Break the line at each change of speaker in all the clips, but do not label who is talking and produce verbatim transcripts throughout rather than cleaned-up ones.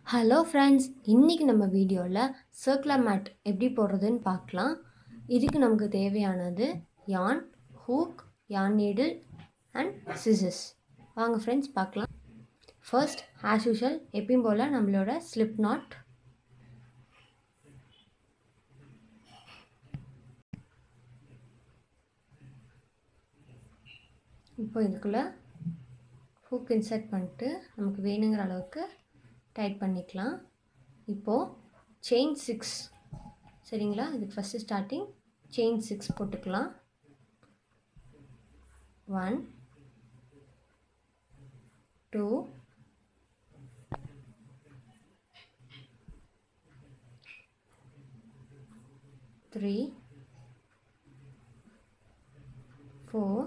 Hello friends, இன்றைக்கி நம்ம வீடியோவில் சர்க்குலர் மேட் எப்படி போடுறதுன்னு பார்க்கலாம். இதுக்கு நமக்கு தேவையானது yarn, hook, yarn needle and scissors. வாங்க ஃப்ரெண்ட்ஸ் பார்க்கலாம். ஃபர்ஸ்ட் ஆஸ் யூஷுவல் எப்பயும் போல் நம்மளோட ஸ்லிப் நாட், இப்போ இதுக்குள்ளே ஹூக் இன்சர்ட் பண்ணிட்டு நமக்கு வேணுங்கிற அளவுக்கு டைட் பண்ணிக்கலாம். இப்போது செயின் சிக்ஸ், சரிங்களா? இதுக்கு ஃபஸ்ட்டு ஸ்டார்டிங் செயின் சிக்ஸ் போட்டுக்கலாம். One, two, three, four,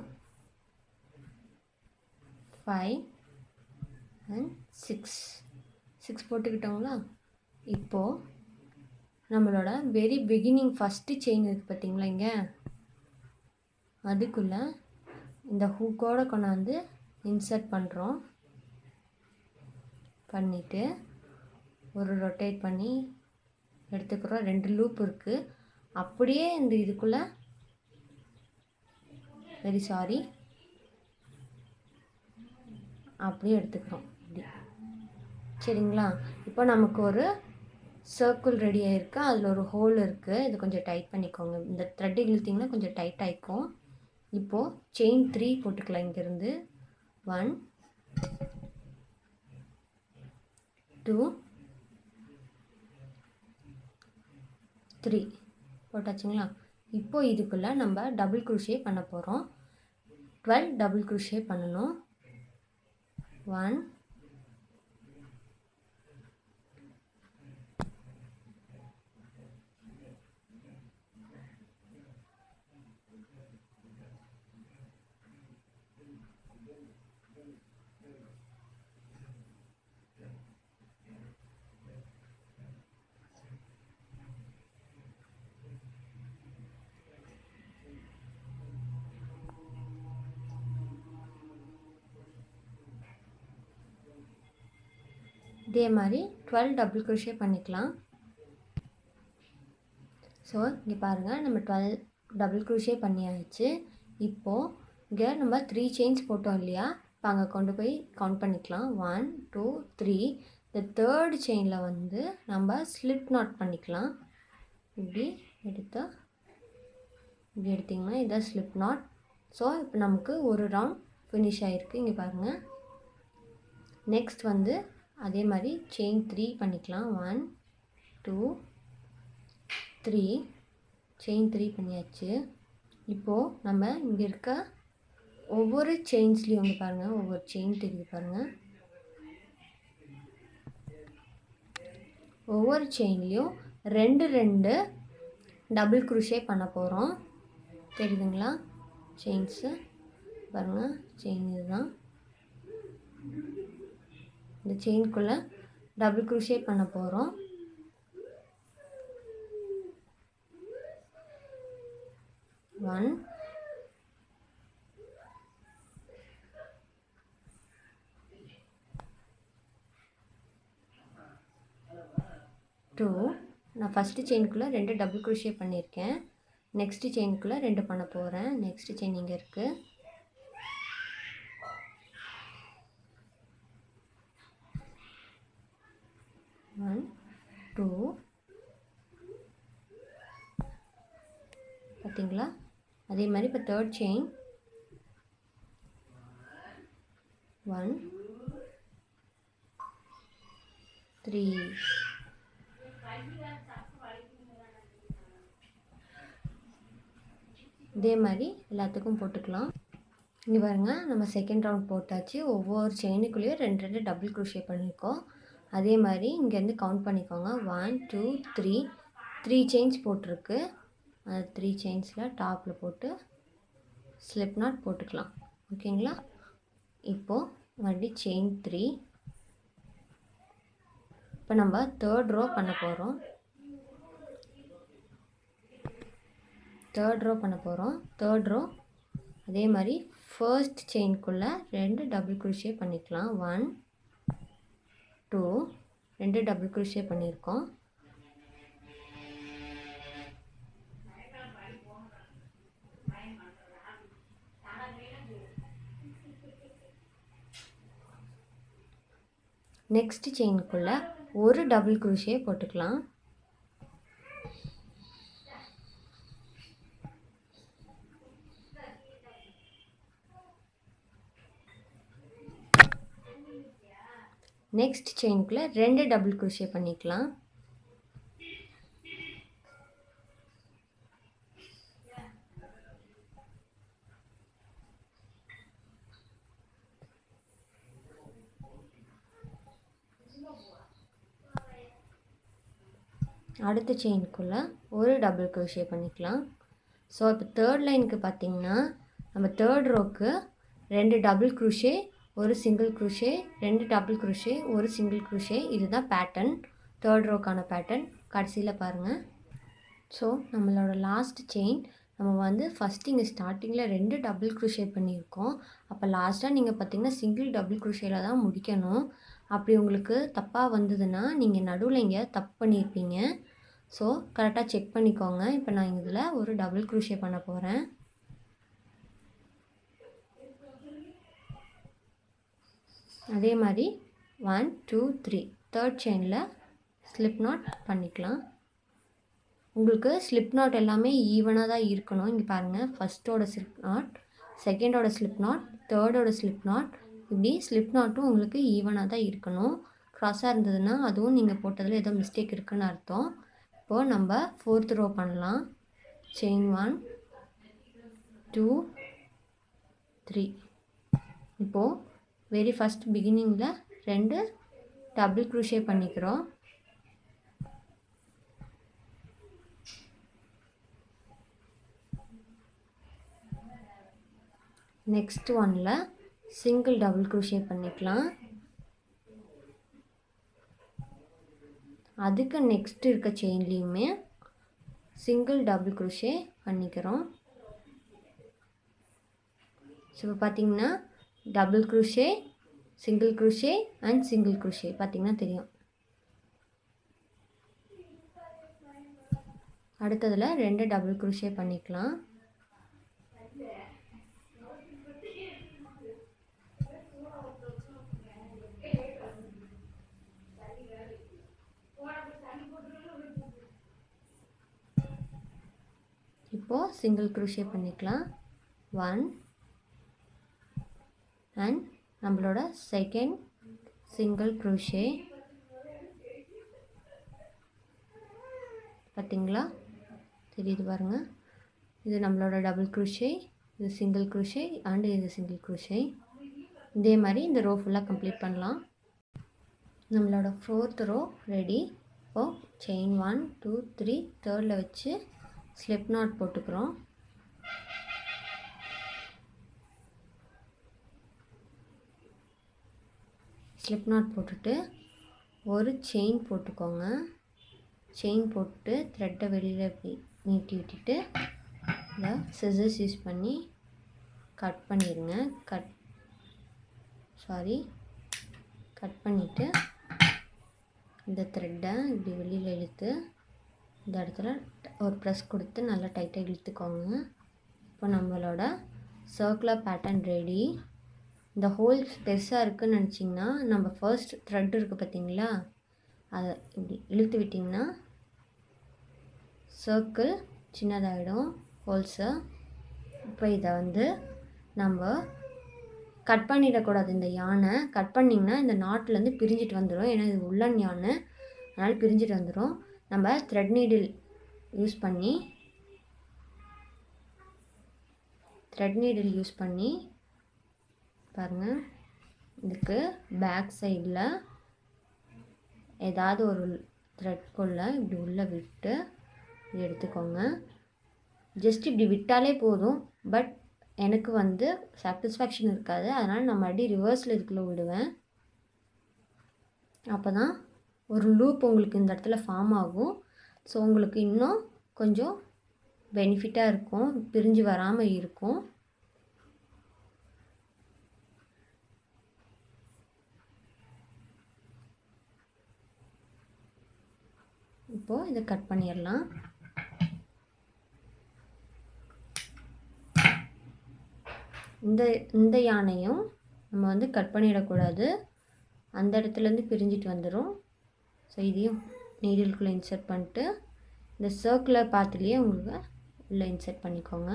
five and six. Six போட்டுக்கிட்டோங்களா? இப்போது நம்மளோட வெரி பிகினிங் ஃபஸ்ட்டு செயின் இருக்குது பார்த்தீங்களா, இங்கே அதுக்குள்ளே இந்த ஹூக்கோடு கொண்டாந்து இன்சர்ட் பண்ணுறோம். பண்ணிவிட்டு ஒரு ரொட்டேட் பண்ணி எடுத்துக்கிறோம். ரெண்டு லூப் இருக்குது. அப்படியே இந்த இதுக்குள்ளே வெரி சாரி அப்படியே எடுத்துக்கிறோம். இப்படி, சரிங்களா? இப்போ நமக்கு ஒரு சர்க்கிள் ரெடி ஆகிருக்கு. அதில் ஒரு ஹோல் இருக்குது. இது கொஞ்சம் டைட் பண்ணிக்கோங்க. இந்த த்ரெட் இழுத்திங்கன்னா கொஞ்சம் டைட் ஆகிக்கும். இப்போது செயின் த்ரீ போட்டுக்கலாம். இங்கேருந்து ஒன், டூ, த்ரீ போட்டாச்சுங்களா? இப்போது இதுக்குள்ளே நம்ம டபுள் குரோஷே பண்ண போகிறோம். டுவெல் டபுள் குரோஷே பண்ணணும். ஒன், இதே மாதிரி டுவெல் டபுள் குரோஷே பண்ணிக்கலாம். ஸோ இங்கே பாருங்கள், நம்ம டுவெல் டபுள் குரோஷே பண்ணியாச்சு. இப்போது இங்கே நம்ம த்ரீ செயின்ஸ் போட்டோம் இல்லையா? இப்போ அங்கே கொண்டு போய் கவுண்ட் பண்ணிக்கலாம். One, two, three. இந்த தேர்ட் செயினில் வந்து நம்ம ஸ்லிப் நாட் பண்ணிக்கலாம். இப்படி எடுத்து இப்படி எடுத்திங்கன்னா இதான் ஸ்லிப் நாட். ஸோ இப்போ நமக்கு ஒரு ரவுண்ட் ஃபினிஷ் ஆகிருக்கு. இங்கே பாருங்கள். நெக்ஸ்ட் வந்து அதே மாதிரி செயின் த்ரீ பண்ணிக்கலாம். One, two, three. Chain three பண்ணியாச்சு. இப்போது நம்ம இங்கே இருக்க ஒவ்வொரு செயின்ஸ்லேயும் இங்கே பாருங்கள், ஒவ்வொரு செயின் தெரியுது பாருங்கள். ஒவ்வொரு செயின்லேயும் ரெண்டு ரெண்டு டபுள் குரோஷே பண்ண போகிறோம். தெரியுதுங்களா? செயின்ஸு பாருங்கள், செயின் இதுதான். இந்த செயின்குள்ளே டபுள் குரோஷே பண்ண போகிறோம். One, two. நான் ஃபஸ்ட்டு செயினுக்குள்ளே ரெண்டு டபுள் குரோஷே பண்ணியிருக்கேன். நெக்ஸ்ட்டு செயினுக்குள்ளே ரெண்டு பண்ண போகிறேன். நெக்ஸ்ட்டு செயின் இங்கே இருக்குது. ஒன், டூ, பார்த்தீங்களா? அதே மாதிரி இப்போ தேர்ட் செயின் ஒன், த்ரீ. இதே மாதிரி எல்லாத்துக்கும் போட்டுக்கலாம். இங்கே பாருங்கள், நம்ம செகண்ட் ரவுண்ட் போட்டாச்சு. ஒவ்வொரு செயினுக்குள்ளேயும் ரெண்டு ரெண்டு டபுள் குரோஷே பண்ணியிருக்கோம். அதே மாதிரி இங்கேருந்து கவுண்ட் பண்ணிக்கோங்க. One, two, three. Three chains போட்டிருக்கு. அந்த த்ரீ செயின்ஸில் டாப்பில் போட்டு ஸ்லிப் நாட் போட்டுக்கலாம். ஓகேங்களா? இப்போது மறுபடியும் செயின் த்ரீ. இப்போ நம்ம தேர்ட் ரோ பண்ண போகிறோம். தேர்ட் ரோ பண்ண போகிறோம். தேர்ட் ரோ அதே மாதிரி ஃபர்ஸ்ட் செயின்குள்ளே ரெண்டு டபுள் குரோஷே பண்ணிக்கலாம். ஒன், டூ, ரெண்டு டபுள் crochet பண்ணியிருக்கோம். நெக்ஸ்ட் செயினுக்குள்ள ஒரு டபுள் crochet போட்டுக்கலாம். நெக்ஸ்ட் செயினுக்குள்ள ரெண்டு டபுள் crochet பண்ணிக்கலாம். அடுத்த செயினுக்குள்ள ஒரு டபுள் crochet பண்ணிக்கலாம். ஸோ இப்போ தேர்ட் லைனுக்கு பார்த்தீங்கன்னா நம்ம தேர்ட் ரோக்கு ரெண்டு டபுள் crochet ஒரு சிங்கிள் crochet ரெண்டு டபுள் crochet ஒரு சிங்கிள் crochet இதுதான் பேட்டர்ன். தேர்ட் ரோக்கான பேட்டர்ன் கடைசியில் பாருங்கள். ஸோ நம்மளோட லாஸ்ட் செயின் நம்ம வந்து ஃபஸ்ட்டு இங்கே ஸ்டார்டிங்கில் ரெண்டு டபுள் crochet பண்ணியிருக்கோம். அப்போ லாஸ்ட்டாக நீங்கள் பார்த்தீங்கன்னா சிங்கிள் டபுள் crochetல தான் முடிக்கணும். அப்படி உங்களுக்கு தப்பாக வந்ததுன்னா நீங்கள் நடுவில் இங்கே தப்பு பண்ணியிருப்பீங்க. ஸோ கரெக்டாக செக் பண்ணிக்கோங்க. இப்போ நான் இதில் ஒரு டபுள் crochet பண்ண போகிறேன். அதே மாதிரி ஒன் டூ த்ரீ தேர்ட் செயினில் ஸ்லிப் நாட் பண்ணிக்கலாம். உங்களுக்கு ஸ்லிப் நாட் எல்லாமே ஈவனாக தான் இருக்கணும். இங்கே பாருங்கள், ஃபஸ்ட்டோட ஸ்லிப் நாட், செகண்டோட ஸ்லிப் நாட், தேர்டோட ஸ்லிப் நாட், இப்படி ஸ்லிப் நாட்டும் உங்களுக்கு ஈவனாக தான் இருக்கணும். க்ராஸாக இருந்ததுன்னா அதுவும் நீங்கள் போட்டதில் ஏதோ மிஸ்டேக் இருக்குதுன்னு அர்த்தம். இப்போது நம்ம ஃபோர்த் ரோ பண்ணலாம். Chain one two three. இப்போது வெரி ஃபஸ்ட் பிகினிங்கில் ரெண்டு டபுள் crochet பண்ணிக்கிறோம். நெக்ஸ்ட் ஒன்னில் சிங்கிள் டபுள் crochet பண்ணிக்கலாம். அதுக்கு நெக்ஸ்ட் இருக்க செயின்லேயுமே சிங்கிள் டபுள் crochet பண்ணிக்கிறோம். ஸோ இப்போ பார்த்தீங்கன்னா double crochet single crochet and single crochet பார்த்தீங்கன்னா தெரியும். அடுத்ததில் ரெண்டு டபுள் crochet பண்ணிக்கலாம். இப்போது சிங்கிள் crochet பண்ணிக்கலாம். ஒன் அண்ட் நம்மளோட செகண்ட் சிங்கிள் crochet பார்த்தீங்களா, தெரியுது பாருங்கள். இது நம்மளோட டபுள் crochet, இது சிங்கிள் crochet அண்ட் இது சிங்கிள் crochet. இதே மாதிரி இந்த ரோ ஃபுல்லாக கம்ப்ளீட் பண்ணலாம். நம்மளோட ஃபோர்த் ரோ ரெடி. இப்போது செயின் ஒன் டூ த்ரீ தேர்டில் வச்சு ஸ்லிப் நாட் போட்டுக்கிறோம். ஸ்லிப் நாட் போட்டுட்டு ஒரு செயின் போட்டுக்கோங்க. செயின் போட்டு த்ரெட்டை வெளியில் நீட்டி விட்டுட்டு இந்த சிசர்ஸ் யூஸ் பண்ணி கட் பண்ணிடுங்க. கட் சாரி கட் பண்ணிவிட்டு இந்த த்ரெட்டை இப்படி வெளியில் இழுத்து இந்த இடத்துல ஒரு ப்ரெஸ் கொடுத்து நல்லா டைட்டாக இழுத்துக்கோங்க. இப்போ நம்மளோட சர்க்குலர் பேட்டர்ன் ரெடி. இந்த ஹோல்ஸ் பெருசாக இருக்குதுன்னு நினச்சிங்கன்னா நம்ம ஃபர்ஸ்ட் த்ரெட் இருக்குது பார்த்தீங்களா, அதை இப்படி இழுத்து விட்டிங்கன்னா சர்க்கிள் சின்னதாகிடும் ஹோல்ஸை. இப்போ இதை வந்து நம்ம கட் பண்ணிடக்கூடாது. இந்த யானை கட் பண்ணிங்கன்னா இந்த நாட்டிலேருந்து பிரிஞ்சிட்டு வந்துடும். ஏன்னா இது உள்ளன் யானை, அதனால் பிரிஞ்சிட்டு வந்துடும். நம்ம த்ரெட் நீடில் யூஸ் பண்ணி த்ரெட் நீடில் யூஸ் பண்ணி பாருங்கள், இதுக்கு பேக் சைடில் ஏதாவது ஒரு த்ரெட்குள்ளே இப்படி உள்ளே விட்டு எடுத்துக்கோங்க. ஜஸ்ட் இப்படி விட்டாலே போதும். பட் எனக்கு வந்து சாட்டிஸ்ஃபேக்ஷன் இருக்காது, அதனால் நான் மறுபடியும் ரிவர்ஸில் இதுக்குள்ளே விடுவேன். அப்போ தான் ஒரு லூப் உங்களுக்கு இந்த இடத்துல ஃபார்ம் ஆகும். ஸோ உங்களுக்கு இன்னும் கொஞ்சம் பெனிஃபிட்டாக இருக்கும், பிரிஞ்சு வராமல் இருக்கும். இப்போது இதை கட் பண்ணிடலாம். இந்த இந்த யானையும் நம்ம வந்து கட் பண்ணிடக்கூடாது, அந்த இடத்துலேருந்து பிரிஞ்சிட்டு வந்துடும். ஸோ இதையும் நீடிலுக்குள்ளே இன்சர்ட் பண்ணிட்டு இந்த சர்க்குலர் பாத்துலேயே உங்களுக்கு உள்ளே இன்சர்ட் பண்ணிக்கோங்க.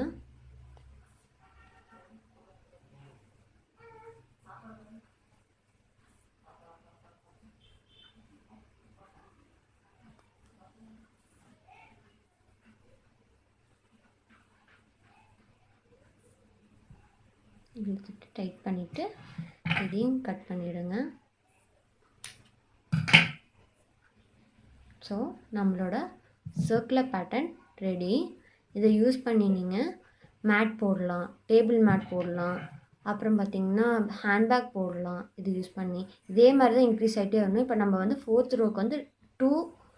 இழுத்துட்டு டைட் பண்ணிவிட்டு இதையும் கட் பண்ணிவிடுங்க. ஸோ நம்மளோட சர்க்குலர் பேட்டர்ன் ரெடி. இதை யூஸ் பண்ணி நீங்கள் மேட் போடலாம், டேபிள் மேட் போடலாம், அப்புறம் பார்த்திங்கன்னா ஹேண்ட்பேக் போடலாம். இது யூஸ் பண்ணி இதே மாதிரி தான் இன்க்ரீஸ் ஆகிட்டே வரணும். இப்போ நம்ம வந்து ஃபோர்த் ரோக்கு வந்து டூ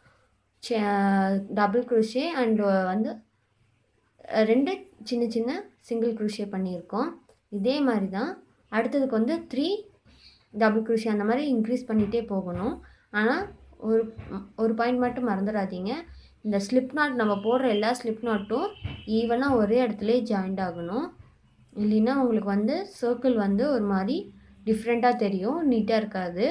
டபுள் க்ரோஷே அண்ட் வந்து ரெண்டு சின்ன சின்ன சிங்கிள் க்ரோஷே பண்ணியிருக்கோம். இதே மாதிரி தான் அடுத்ததுக்கு வந்து த்ரீ டபுள் க்ரோஷே அந்த மாதிரி இன்க்ரீஸ் பண்ணிகிட்டே போகணும். ஆனால் ஒரு ஒரு பாயிண்ட் மட்டும் மறந்துடாதீங்க, இந்த ஸ்லிப் நாட் நம்ம போடுற எல்லா ஸ்லிப் நாட்டும் ஈவனாக ஒரே இடத்துல ஜாயிண்ட் ஆகணும். இல்லைன்னா உங்களுக்கு வந்து சர்க்கிள் வந்து ஒரு மாதிரி டிஃப்ரெண்ட்டாக தெரியும், நீட்டாக இருக்காது.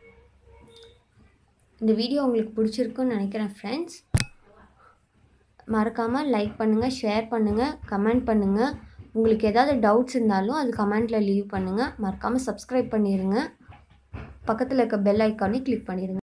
இந்த வீடியோ உங்களுக்கு பிடிச்சிருக்குன்னு நினைக்கிறேன் ஃப்ரெண்ட்ஸ். மறக்காமல் லைக் பண்ணுங்கள், ஷேர் பண்ணுங்கள், கமெண்ட் பண்ணுங்கள். உங்களுக்கு ஏதாவது டவுட்ஸ் இருந்தாலும் அது கமெண்ட்டில் லீவ் பண்ணுங்கள். மறக்காமல் சப்ஸ்கிரைப் பண்ணிடுங்க. பக்கத்தில் இருக்க பெல் ஐக்கானே கிளிக் பண்ணிடுங்க.